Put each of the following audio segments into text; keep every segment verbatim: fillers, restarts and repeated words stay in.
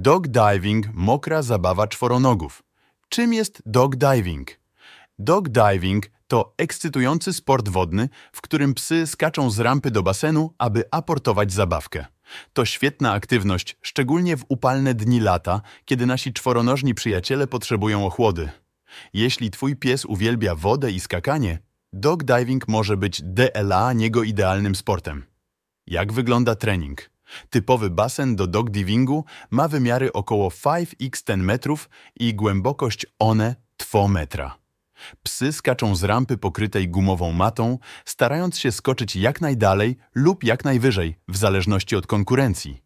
Dog diving – mokra zabawa czworonogów. Czym jest dog diving? Dog diving to ekscytujący sport wodny, w którym psy skaczą z rampy do basenu, aby aportować zabawkę. To świetna aktywność, szczególnie w upalne dni lata, kiedy nasi czworonożni przyjaciele potrzebują ochłody. Jeśli twój pies uwielbia wodę i skakanie, dog diving może być dla niego idealnym sportem. Jak wygląda trening? Typowy basen do dog divingu ma wymiary około pięć na dziesięć metrów i głębokość one dwa metra. Psy skaczą z rampy pokrytej gumową matą, starając się skoczyć jak najdalej lub jak najwyżej, w zależności od konkurencji.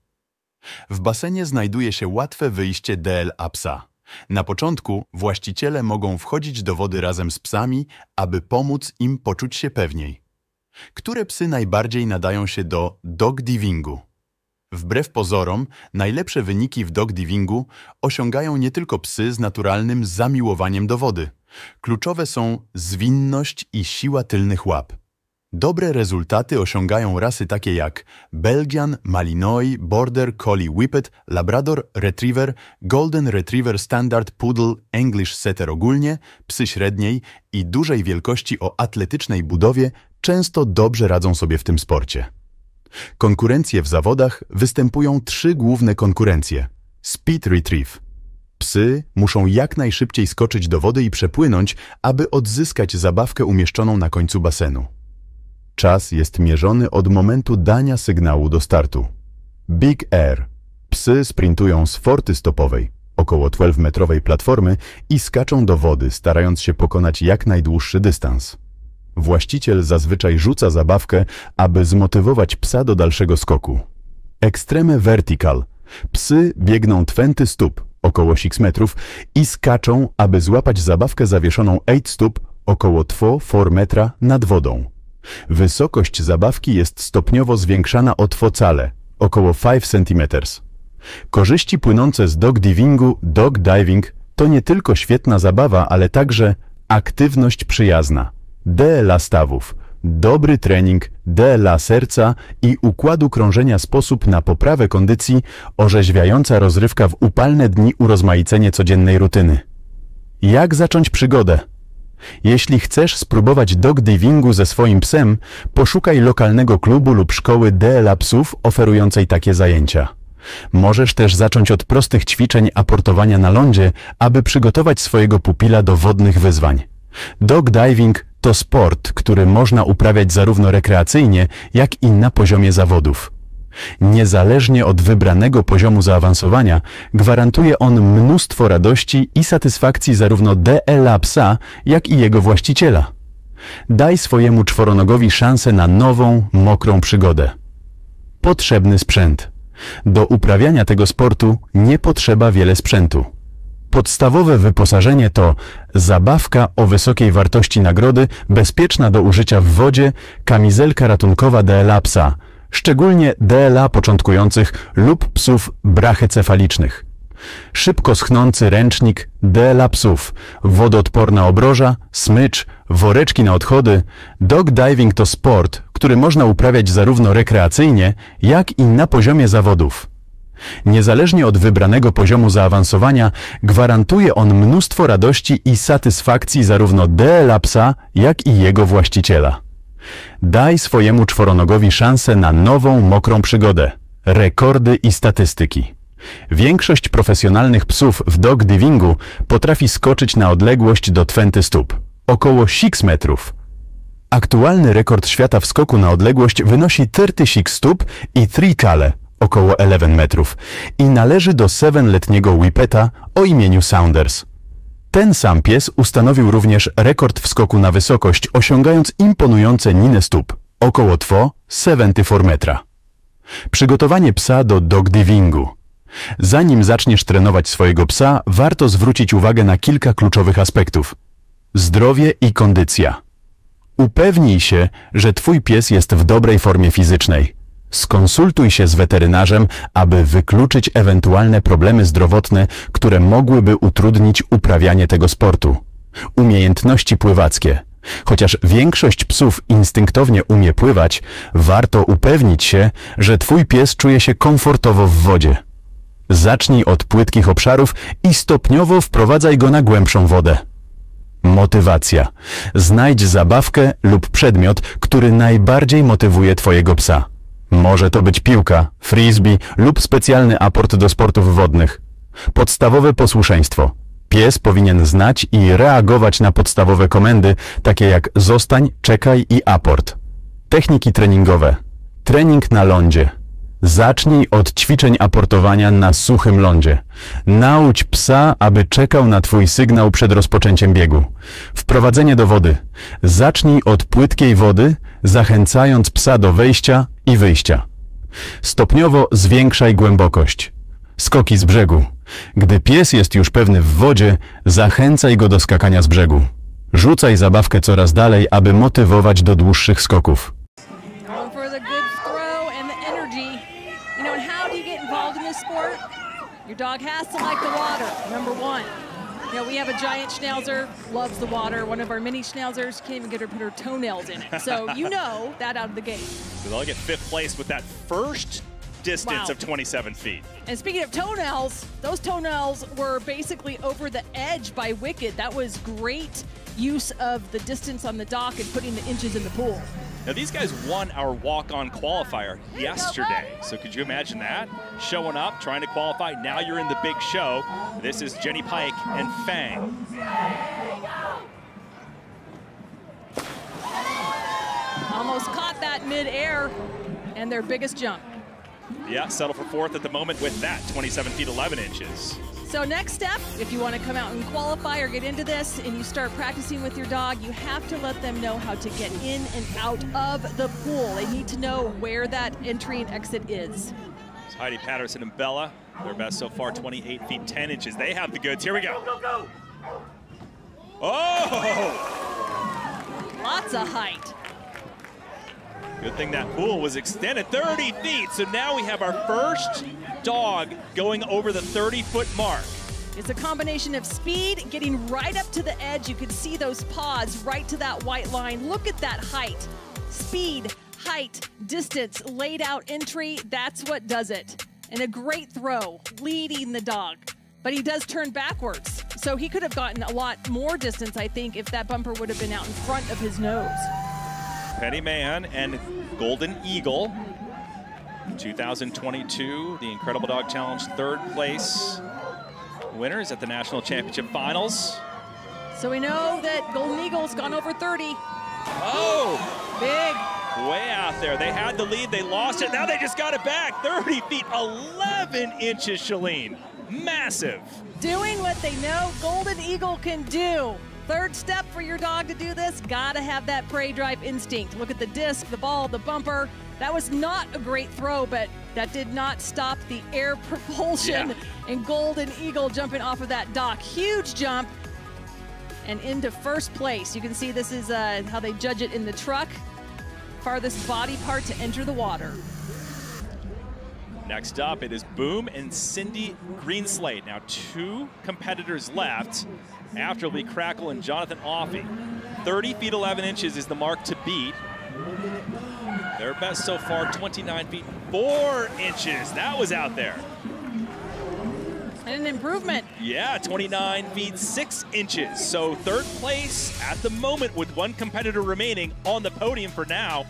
W basenie znajduje się łatwe wyjście dla psa. Na początku właściciele mogą wchodzić do wody razem z psami, aby pomóc im poczuć się pewniej. Które psy najbardziej nadają się do dog divingu? Wbrew pozorom, najlepsze wyniki w dog divingu osiągają nie tylko psy z naturalnym zamiłowaniem do wody. Kluczowe są zwinność i siła tylnych łap. Dobre rezultaty osiągają rasy takie jak Belgian, Malinois, Border Collie Whippet, Labrador Retriever, Golden Retriever Standard Poodle, English Setter ogólnie, psy średniej i dużej wielkości o atletycznej budowie często dobrze radzą sobie w tym sporcie. Konkurencje w zawodach występują trzy główne konkurencje. Speed Retrieve. Psy muszą jak najszybciej skoczyć do wody i przepłynąć, aby odzyskać zabawkę umieszczoną na końcu basenu. Czas jest mierzony od momentu dania sygnału do startu. Big Air. Psy sprintują z forty stopowej, około dwumetrowej platformy i skaczą do wody, starając się pokonać jak najdłuższy dystans. Właściciel zazwyczaj rzuca zabawkę, aby zmotywować psa do dalszego skoku. Extreme Vertical. Psy biegną dwadzieścia stóp, około sześć metrów i skaczą, aby złapać zabawkę zawieszoną osiem stóp, około dwa cztery metra nad wodą. Wysokość zabawki jest stopniowo zwiększana o dwa cale, około pięć centymetrów. Korzyści płynące z dog divingu, dog diving to nie tylko świetna zabawa, ale także aktywność przyjazna, dla stawów, dobry trening, dla serca i układu krążenia, sposób na poprawę kondycji, orzeźwiająca rozrywka w upalne dni, urozmaicenie codziennej rutyny. Jak zacząć przygodę? Jeśli chcesz spróbować dog divingu ze swoim psem, poszukaj lokalnego klubu lub szkoły dla psów oferującej takie zajęcia. Możesz też zacząć od prostych ćwiczeń aportowania na lądzie, aby przygotować swojego pupila do wodnych wyzwań. Dog diving to sport, który można uprawiać zarówno rekreacyjnie, jak i na poziomie zawodów. Niezależnie od wybranego poziomu zaawansowania, gwarantuje on mnóstwo radości i satysfakcji zarówno dla psa, jak i jego właściciela. Daj swojemu czworonogowi szansę na nową, mokrą przygodę. Potrzebny sprzęt. Do uprawiania tego sportu nie potrzeba wiele sprzętu. Podstawowe wyposażenie to zabawka o wysokiej wartości nagrody, bezpieczna do użycia w wodzie, kamizelka ratunkowa dla psa, szczególnie dla początkujących lub psów brachecefalicznych. Szybko schnący ręcznik dla psów, wodoodporna obroża, smycz, woreczki na odchody. Dog diving to sport, który można uprawiać zarówno rekreacyjnie, jak i na poziomie zawodów. Niezależnie od wybranego poziomu zaawansowania, gwarantuje on mnóstwo radości i satysfakcji zarówno dla psa, jak i jego właściciela. Daj swojemu czworonogowi szansę na nową, mokrą przygodę. Rekordy i statystyki. Większość profesjonalnych psów w dog divingu potrafi skoczyć na odległość do dwudziestu stóp, około sześć metrów. Aktualny rekord świata w skoku na odległość wynosi trzydzieści sześć stóp i trzy cale, około jedenaście metrów, i należy do siedmioletniego Whippeta o imieniu Saunders. Ten sam pies ustanowił również rekord w skoku na wysokość, osiągając imponujące nine stóp, około dwa przecinek cztery metra. Przygotowanie psa do dog divingu. Zanim zaczniesz trenować swojego psa, warto zwrócić uwagę na kilka kluczowych aspektów. Zdrowie i kondycja. Upewnij się, że twój pies jest w dobrej formie fizycznej. Skonsultuj się z weterynarzem, aby wykluczyć ewentualne problemy zdrowotne, które mogłyby utrudnić uprawianie tego sportu. Umiejętności pływackie. Chociaż większość psów instynktownie umie pływać, warto upewnić się, że twój pies czuje się komfortowo w wodzie. Zacznij od płytkich obszarów i stopniowo wprowadzaj go na głębszą wodę. Motywacja. Znajdź zabawkę lub przedmiot, który najbardziej motywuje Twojego psa. Może to być piłka, frisbee lub specjalny aport do sportów wodnych. Podstawowe posłuszeństwo. Pies powinien znać i reagować na podstawowe komendy, takie jak zostań, czekaj i aport. Techniki treningowe. Trening na lądzie. Zacznij od ćwiczeń aportowania na suchym lądzie. Naucz psa, aby czekał na Twój sygnał przed rozpoczęciem biegu. Wprowadzenie do wody. Zacznij od płytkiej wody, zachęcając psa do wejścia i wyjścia. Stopniowo zwiększaj głębokość. Skoki z brzegu. Gdy pies jest już pewny w wodzie, zachęcaj go do skakania z brzegu. Rzucaj zabawkę coraz dalej, aby motywować do dłuższych skoków. Going for the good throw and the energy. You know, and how do you get involved in this sport? Your dog has to like the water, number one. You know, we have a giant schnauzer, loves the water. One of our mini schnauzers can't even get her to put her toenails in it. So you know that out of the gate. So they'll get fifth place with that first distance Wow. of twenty-seven feet. And speaking of toenails, those toenails were basically over the edge by Wicked. That was great use of the distance on the dock and putting the inches in the pool. Now these guys won our walk-on qualifier yesterday. So could you imagine that? Showing up, trying to qualify, now you're in the big show. This is Jenny Pike and Fang. Almost caught that mid-air and their biggest jump. Yeah, settle for fourth at the moment with that, twenty-seven feet, eleven inches. So next step, if you want to come out and qualify or get into this and you start practicing with your dog, you have to let them know how to get in and out of the pool. They need to know where that entry and exit is. It's Heidi Patterson and Bella, their best so far, twenty-eight feet, ten inches. They have the goods. Here we go. Go, go, go. Oh! Lots of height. Good thing that pool was extended thirty feet. So now we have our first dog going over the thirty foot mark. It's a combination of speed, getting right up to the edge. You can see those paws right to that white line. Look at that height. Speed, height, distance, laid out entry, that's what does it. And a great throw, leading the dog. But he does turn backwards. So he could have gotten a lot more distance, I think, if that bumper would have been out in front of his nose. Penny Mahan and Golden Eagle, two thousand twenty-two, the Incredible Dog Challenge third place winners at the National Championship Finals. So we know that Golden Eagle's gone over thirty. Oh! Big. Way out there. They had the lead, they lost it, now they just got it back. thirty feet, eleven inches, Shalene. Massive. Doing what they know Golden Eagle can do. Third step for your dog to do this, gotta have that prey drive instinct. Look at the disc, the ball, the bumper. That was not a great throw, but that did not stop the air propulsion. Yeah. And Golden Eagle jumping off of that dock. Huge jump and into first place. You can see this is uh, how they judge it in the truck. Farthest body part to enter the water. Next up, it is Boom and Cindy Greenslade. Now two competitors left. After will be Crackle and Jonathan Offey. thirty feet, eleven inches is the mark to beat. Their best so far, twenty-nine feet, four inches. That was out there. And an improvement. Yeah, twenty-nine feet, six inches. So third place at the moment with one competitor remaining on the podium for now.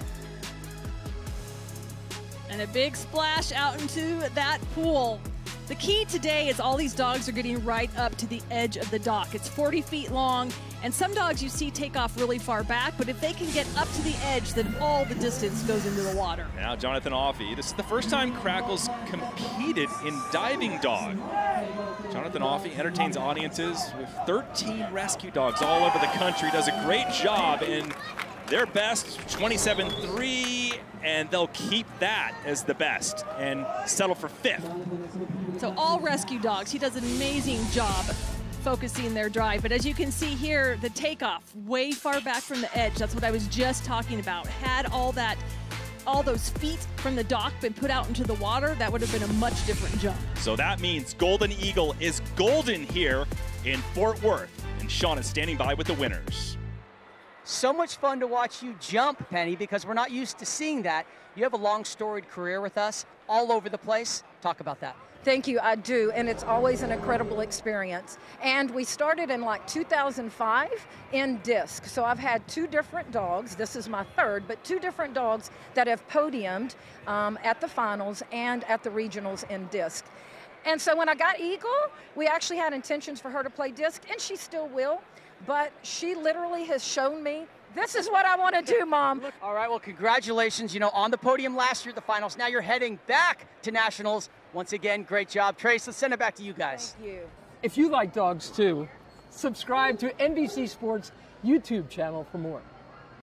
And a big splash out into that pool. The key today is all these dogs are getting right up to the edge of the dock. It's forty feet long, and some dogs you see take off really far back, but if they can get up to the edge, then all the distance goes into the water. Now Jonathan Offey. This is the first time Crackle's competed in diving dog. Jonathan Offey entertains audiences with thirteen rescue dogs all over the country, does a great job, and their best, twenty-seven three, and they'll keep that as the best and settle for fifth. So all rescue dogs, he does an amazing job focusing their drive. But as you can see here, the takeoff way far back from the edge. That's what I was just talking about. Had all that, all those feet from the dock been put out into the water, that would have been a much different jump. So that means Golden Eagle is golden here in Fort Worth. And Sean is standing by with the winners. So much fun to watch you jump, Penny, because we're not used to seeing that. You have a long storied career with us, all over the place. Talk about that. Thank you, I do, and it's always an incredible experience. And we started in like two thousand five in disc. So I've had two different dogs, this is my third, but two different dogs that have podiumed um, at the finals and at the regionals in disc. And so when I got Eagle, we actually had intentions for her to play disc, and she still will, but she literally has shown me, this is what I want to do, Mom. All right, well, congratulations, you know, on the podium last year at the finals. Now you're heading back to nationals. Once again, great job. Trace, let's send it back to you guys. Thank you. If you like dogs too, subscribe to N B C Sports YouTube channel for more.